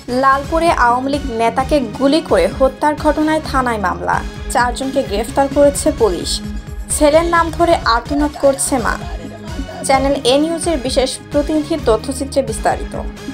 লালপুরে আওয়ামী লীগ নেতাকে গুলি করে হত্যার ঘটনায় থানায় মামলা, 4 জনকে গ্রেফতার করেছে পুলিশ। ছেলের নাম ধরে আর্তনাদ করছে মা। চ্যানেল এ নিউজের বিশেষ প্রতিনিধির তথ্যচিত্রে বিস্তারিত।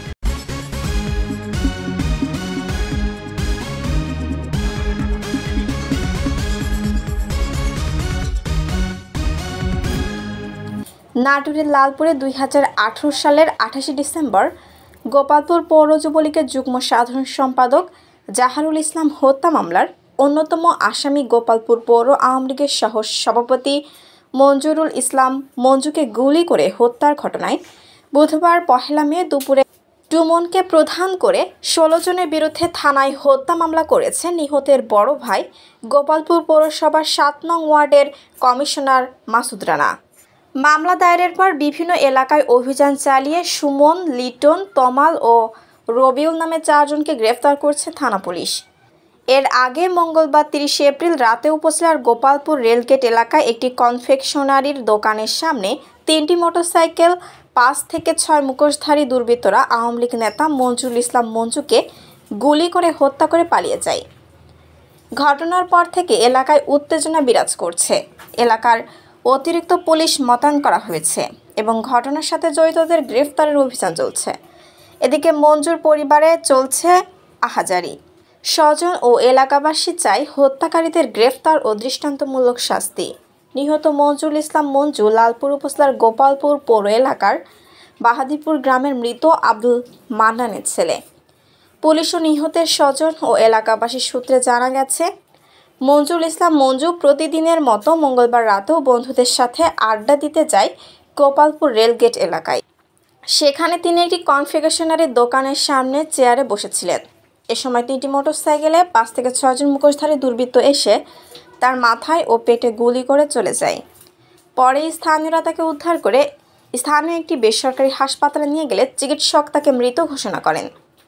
নাটোরের লালপুরে 2018 সালের 28 ডিসেম্বর গোপালপুর পৌর যুবলীগের যুগ্ম সাধারণ সম্পাদক জাহারুল ইসলাম হত্যা মামলার অন্যতম আসামি গোপালপুর পৌর আওয়ামী লীগের সহ সভাপতি মঞ্জুরুল ইসলাম মঞ্জুকে গুলি করে হত্যার ঘটনায় বুধবার 1 মে দুপুরে টুমনকে প্রধান করে 16 জনের বিরুদ্ধে থানায় হত্যা মামলা করেছে নিহতের বড় ভাই গোপালপুর পৌরসভার 7 নং ওয়ার্ডের কমিশনার মাসুদ রানা। মামলা দায়েরের পর বিভিন্ন এলাকায় অভিযান চালিয়ে সুমন, লিটন, তমাল ও রবিউল নামে 4 জনকে গ্রেফতার করছে থানা পুলিশ। এর আগে মঙ্গলবার 30 এপ্রিল রাতে উপজেলার গোপালপুর রেলগেট এলাকায় একটি কনফেকশনারির দোকানের সামনে 3টি মোটরসাইকেল 5 থেকে 6 মুখোশধারী দুর্বৃত্তরা আওয়ামী লীগ নেতা মঞ্জুরুল ইসলাম মঞ্জুকে গুলি করে হত্যা করে পালিয়ে যায়। ঘটনার পর থেকে এলাকায় উত্তেজনা বিরাজ করছে। এলাকার অতিরিক্ত পুলিশ মোতায়েন করা হয়েছে এবং ঘটনার সাথে জড়িতদের গ্রেফতারের অভিযান চলছে। এদিকে মঞ্জুর পরিবারে চলছে আহাজারি। স্বজন ও এলাকাবাসী চাই হত্যাকারীদের গ্রেফতার ও দৃষ্টান্তমূলক শাস্তি। নিহত মঞ্জুরুল ইসলাম মঞ্জু লালপুর উপজেলার গোপালপুর পৌর এলাকার বাহাদুরপুর গ্রামের মৃত আব্দুল মান্নানের ছেলে। পুলিশ ও নিহতের স্বজন ও এলাকাবাসীর সূত্রে জানা গেছে, মঞ্জুরুল ইসলাম মঞ্জু প্রতিদিনের মতো মঙ্গলবার রাতেও বন্ধুদের সাথে আড্ডা দিতে যায় গোপালপুর রেলগেট এলাকায়। সেখানে তিনি একটি কনফেকশনারি দোকানের সামনে চেয়ারে বসেছিলেন। এ সময় 3টি মোটরসাইকেলে 5 থেকে 6 জন মুখোশধারী দুর্বৃত্ত এসে তার মাথায় ও পেটে গুলি করে চলে যায়। পরে স্থানীয়রা তাকে উদ্ধার করে স্থানীয় একটি বেসরকারি হাসপাতালে নিয়ে গেলে চিকিৎসক তাকে মৃত ঘোষণা করেন।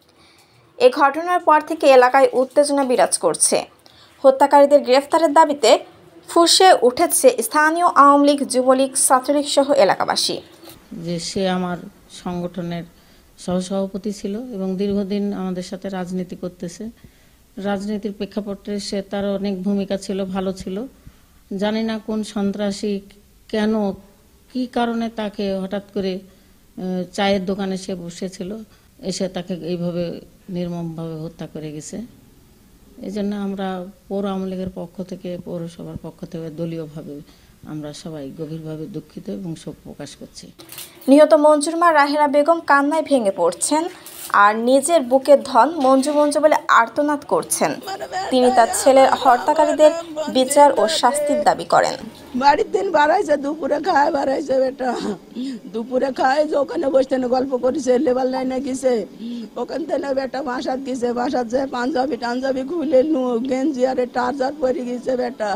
এ ঘটনার পর থেকে এলাকায় উত্তেজনা বিরাজ করছে। হত্যাকারীদের গ্রেফতারের দাবিতে ফুঁসে উঠেছে স্থানীয় আওয়ামী লীগ, যুবলীগ, ছাত্রলীগ সহ এলাকাবাসী। যে সে আমার সংগঠনের সহসভাপতি ছিল এবং দীর্ঘদিন আমাদের সাথে রাজনীতি করতেছে। রাজনীতির প্রেক্ষাপটে সে তার অনেক ভূমিকা ছিল, ভালো ছিল। জানি না কোন সন্ত্রাসী কেন কি কারণে তাকে হঠাৎ করে চায়ের দোকানে সে বসেছিল, এসে তাকে এইভাবে নির্মমভাবে হত্যা করে গেছে। এই জন্য আমরা পৌর আওয়ামী লীগের পক্ষ থেকে, পৌরসভার পক্ষ থেকে দলীয়ভাবে আমরা সবাই গভীরভাবে দুঃখিত এবং শোক প্রকাশ করছি। নিহত মঞ্জুর মা রাহেলা বেগম কান্নায় ভেঙে পড়ছেন আর নিজের বুকের ধন মঞ্জু মঞ্জু বলে আর্তনাদ করছেন। তিনি তার ছেলের হত্যাকারীদের বিচার ও শাস্তির দাবি করেন। বাড়ির দিন বাড়াইছে, দুপুরে খায় বাড়াইছে বেটা, দুপুরে খায় যে ওখানে বসতে গল্প করেছে, লেবার লাইনে গেছে, ওখান থেকে বেটা বাসাত গেছে, বাসাত যে পাঞ্জাবি টাঞ্জাবি খুলে গেঞ্জি আর টার্জার পরে গেছে বেটা।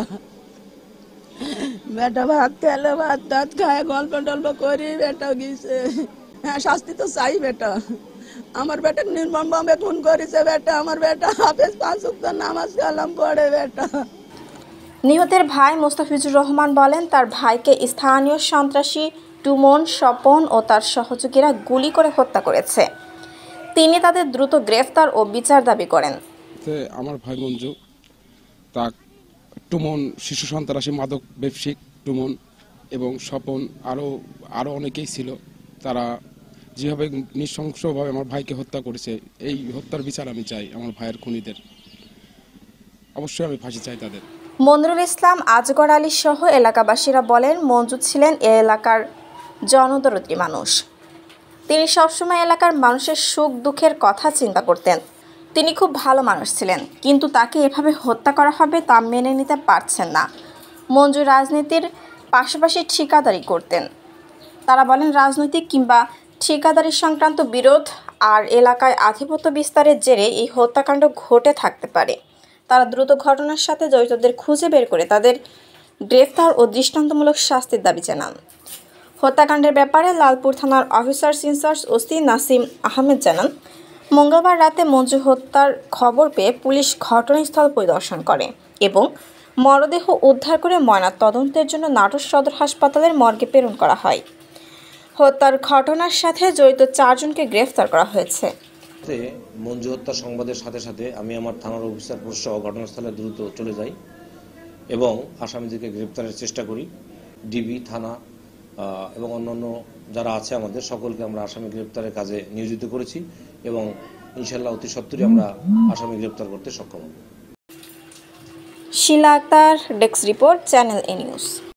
বেটা ভাত খেলে ভাত টাত খায় গল্প টল্প করি বেটা গেছে। হ্যাঁ, শাস্তি তো চাই বেটা। আমার বেটা নির্মমভাবে খুন করেছে বেটা। আমার বেটা হাফেজ 5 ওয়াক্ত নামাজ কালাম পড়ে বেটা। নিহতের ভাই মোস্তাফিজুর রহমান বলেন, তার ভাইকে স্থানীয় সন্ত্রাসী টুমন, স্বপন ও তার সহযোগীরা গুলি করে হত্যা করেছে। তিনি তাদের দ্রুত গ্রেফতার ও বিচার দাবি করেন। আমার ভাই মঞ্জু, তা টুমন শিশু সন্ত্রাসী মাদক ব্যবসায়িক টুমন এবং স্বপন আরও অনেকেই ছিল। তারা যেভাবে নৃশংসভাবে আমার ভাইকে হত্যা করেছে, এই হত্যার বিচার আমি চাই। আমার ভাইয়ের খুনিদের অবশ্যই আমি ফাঁসি চাই তাদের। মনিরুল ইসলাম, আজগর আলী সহ এলাকাবাসীরা বলেন, মঞ্জু ছিলেন এ এলাকার জনদরদি মানুষ। তিনি সবসময় এলাকার মানুষের সুখ দুঃখের কথা চিন্তা করতেন। তিনি খুব ভালো মানুষ ছিলেন, কিন্তু তাকে এভাবে হত্যা করা হবে তা মেনে নিতে পারছেন না। মঞ্জু রাজনীতির পাশাপাশি ঠিকাদারি করতেন। তারা বলেন, রাজনৈতিক কিংবা ঠিকাদারি সংক্রান্ত বিরোধ আর এলাকায় আধিপত্য বিস্তারের জেরে এই হত্যাকাণ্ড ঘটে থাকতে পারে। তারা দ্রুত ঘটনার সাথে জড়িতদের খুঁজে বের করে তাদের গ্রেফতার ও দৃষ্টান্তমূলক শাস্তির দাবি জানান। হত্যাকাণ্ডের ব্যাপারে লালপুর থানার officer in charge OC Nasim Ahmed জানান, মঙ্গলবার রাতে মঞ্জু হত্যার খবর পেয়ে পুলিশ ঘটনাস্থল পরিদর্শন করে এবং মরদেহ উদ্ধার করে ময়নাতদন্তের জন্য নাটোর সদর হাসপাতালের মর্গে প্রেরণ করা হয়। হত্যার ঘটনার সাথে জড়িত 4 জনকে গ্রেফতার করা হয়েছে। মঞ্জু হত্যার সংবাদের সাথে সাথে আমি আমার থানার অফিসার সহ ঘটনাস্থলে দ্রুত চলে যাই এবং আসামিদেরকে গ্রেপ্তারের চেষ্টা করি। ডিবি, থানা এবং অন্যান্য যারা আছে আমাদের সকলকে আমরা আসামি গ্রেপ্তারের কাজে নিয়োজিত করেছি এবং ইনশাল্লাহ অতি সত্বরই আমরা আসামি গ্রেপ্তার করতে সক্ষম হব। Shila Akter, desk report, channel A news.